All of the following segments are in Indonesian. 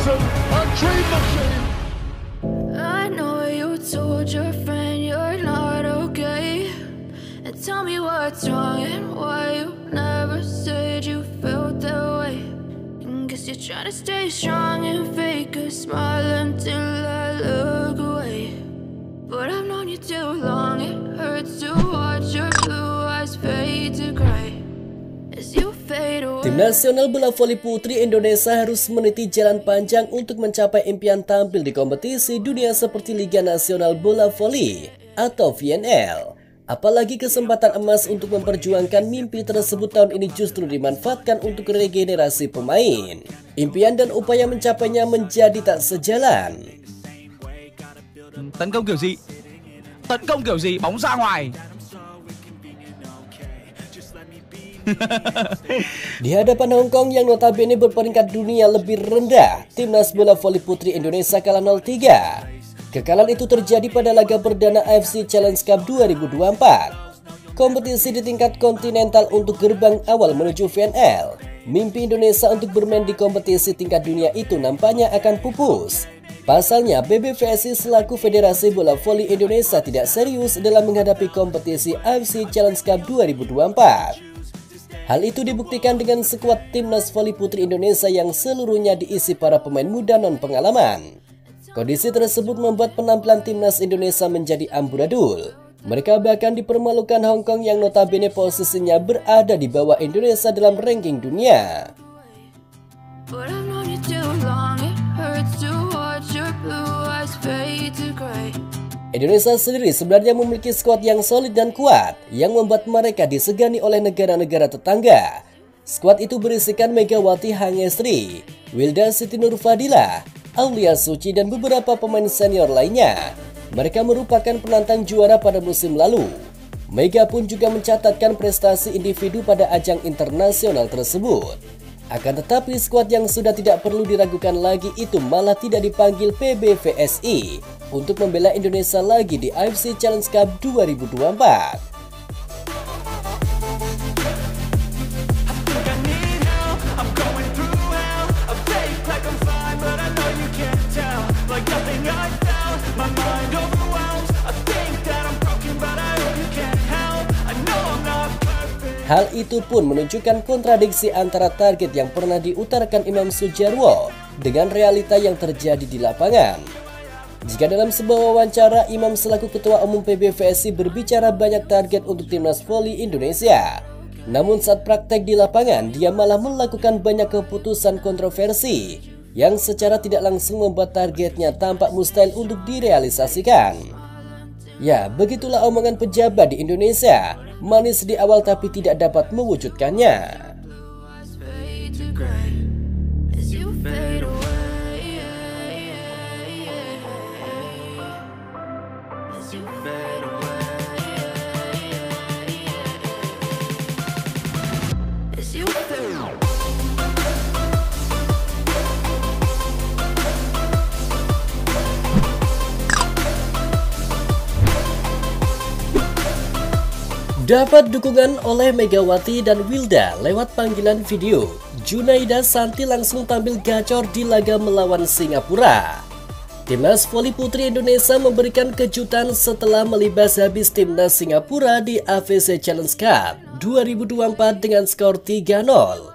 Johnson, a dream machine. I know you told your friend you're not okay, and tell me what's wrong and why you never said you felt that way. And guess you're trying to stay strong and fake a smile until I look away. But I've known you too long, it hurts to watch your blue eyes fade to gray as you fade away. Tim nasional bola voli putri Indonesia harus meniti jalan panjang untuk mencapai impian tampil di kompetisi dunia seperti Liga Nasional Bola Voli atau VNL. Apalagi kesempatan emas untuk memperjuangkan mimpi tersebut tahun ini justru dimanfaatkan untuk regenerasi pemain. Impian dan upaya mencapainya menjadi tak sejalan. Tấn công kiểu gì? Tấn công kiểu gì? Bóng ra ngoài. Di hadapan Hong Kong yang notabene berperingkat dunia lebih rendah, timnas bola voli putri Indonesia kalah 0-3. Kekalahan itu terjadi pada laga perdana AFC Challenge Cup 2024. Kompetisi di tingkat kontinental untuk gerbang awal menuju VNL. Mimpi Indonesia untuk bermain di kompetisi tingkat dunia itu nampaknya akan pupus. Pasalnya, PBVSI selaku Federasi Bola Voli Indonesia tidak serius dalam menghadapi kompetisi AFC Challenge Cup 2024. Hal itu dibuktikan dengan skuad timnas voli putri Indonesia yang seluruhnya diisi para pemain muda non-pengalaman. Kondisi tersebut membuat penampilan timnas Indonesia menjadi amburadul. Mereka bahkan dipermalukan Hong Kong yang notabene posisinya berada di bawah Indonesia dalam ranking dunia. Indonesia sendiri sebenarnya memiliki skuad yang solid dan kuat yang membuat mereka disegani oleh negara-negara tetangga. Skuad itu berisikan Megawati Hangestri, Wilda Siti Nurfadilah, Aulia Suci dan beberapa pemain senior lainnya. Mereka merupakan penantang juara pada musim lalu. Mega pun juga mencatatkan prestasi individu pada ajang internasional tersebut. Akan tetapi skuad yang sudah tidak perlu diragukan lagi itu malah tidak dipanggil PBVSI untuk membela Indonesia lagi di AFC Challenge Cup 2024. Hal itu pun menunjukkan kontradiksi antara target yang pernah diutarakan Imam Sujarwo dengan realita yang terjadi di lapangan. Jika dalam sebuah wawancara Imam selaku Ketua Umum PBVSI berbicara banyak target untuk timnas voli Indonesia, namun saat praktek di lapangan dia malah melakukan banyak keputusan kontroversi yang secara tidak langsung membuat targetnya tampak mustahil untuk direalisasikan. Ya, begitulah omongan pejabat di Indonesia, manis di awal tapi tidak dapat mewujudkannya. Dapat dukungan oleh Megawati dan Wilda lewat panggilan video. Junaida Santi langsung tampil gacor di laga melawan Singapura. Timnas voli putri Indonesia memberikan kejutan setelah melibas habis timnas Singapura di AFC Challenge Cup 2024 dengan skor 3-0.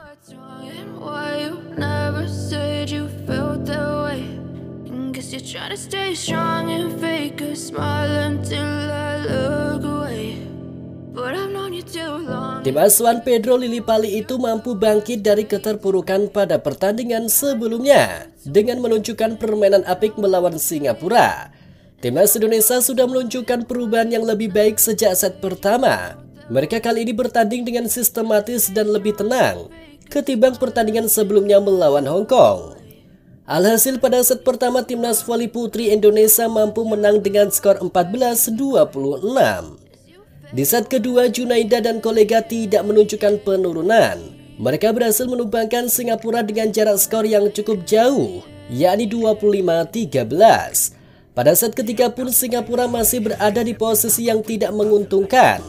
Tim asuhan Pedro Lillipali itu mampu bangkit dari keterpurukan pada pertandingan sebelumnya dengan menunjukkan permainan apik melawan Singapura. Timnas Indonesia sudah menunjukkan perubahan yang lebih baik sejak set pertama. Mereka kali ini bertanding dengan sistematis dan lebih tenang ketimbang pertandingan sebelumnya melawan Hong Kong. Alhasil pada set pertama timnas voli putri Indonesia mampu menang dengan skor 14-26. Di set kedua, Junaida dan kolega tidak menunjukkan penurunan. Mereka berhasil menumbangkan Singapura dengan jarak skor yang cukup jauh, yakni 25-13. Pada set ketiga pun Singapura masih berada di posisi yang tidak menguntungkan.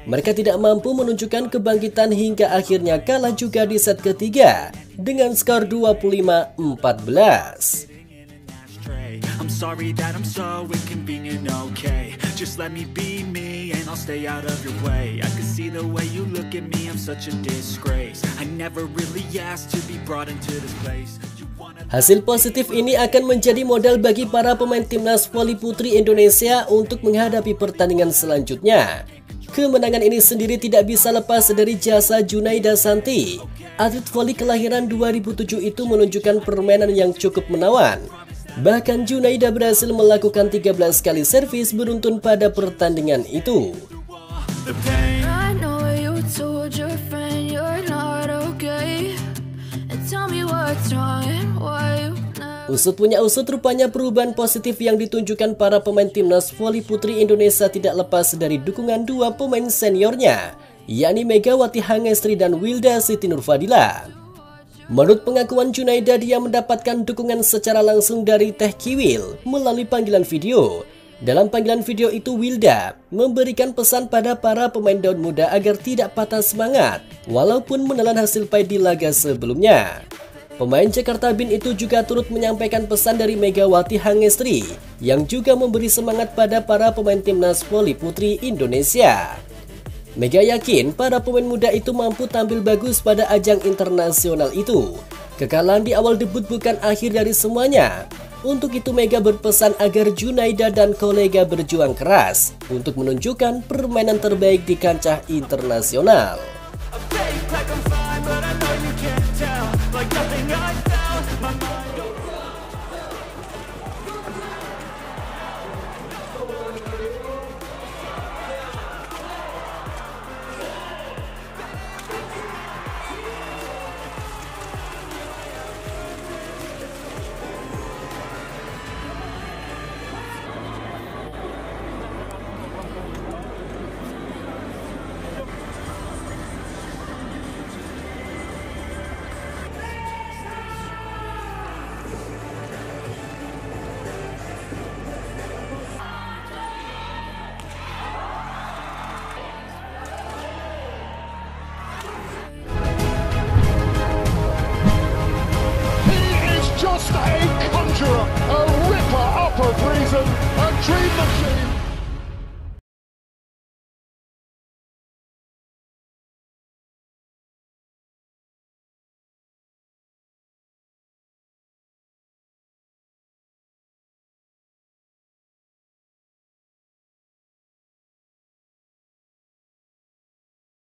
Mereka tidak mampu menunjukkan kebangkitan hingga akhirnya kalah juga di set ketiga dengan skor 25-14. I'm sorry that I'm so inconvenient, okay. Just let me be me and I'll stay out of your way. I can see the way you look at me, I'm such a disgrace. I never really asked to be brought into this place. Hasil positif ini akan menjadi modal bagi para pemain timnas voli putri Indonesia untuk menghadapi pertandingan selanjutnya. Kemenangan ini sendiri tidak bisa lepas dari jasa Junaida Santi. Atlet voli kelahiran 2007 itu menunjukkan permainan yang cukup menawan. Bahkan Junaida berhasil melakukan 13 kali servis beruntun pada pertandingan itu. I know you told your friend you're not okay, and tell me what's wrong and why you never... Usut punya usut, rupanya perubahan positif yang ditunjukkan para pemain timnas voli putri Indonesia tidak lepas dari dukungan dua pemain seniornya, yakni Megawati Hangestri dan Wilda Siti Nurfadila. Menurut pengakuan Junaida, dia mendapatkan dukungan secara langsung dari Teh Kiwil melalui panggilan video. Dalam panggilan video itu, Wilda memberikan pesan pada para pemain daun muda agar tidak patah semangat walaupun menelan hasil pahit di laga sebelumnya. Pemain Jakarta Bin itu juga turut menyampaikan pesan dari Megawati Hangestri yang juga memberi semangat pada para pemain timnas voli putri Indonesia. Mega yakin para pemain muda itu mampu tampil bagus pada ajang internasional itu. Kekalahan di awal debut bukan akhir dari semuanya. Untuk itu Mega berpesan agar Junaida dan kolega berjuang keras untuk menunjukkan permainan terbaik di kancah internasional.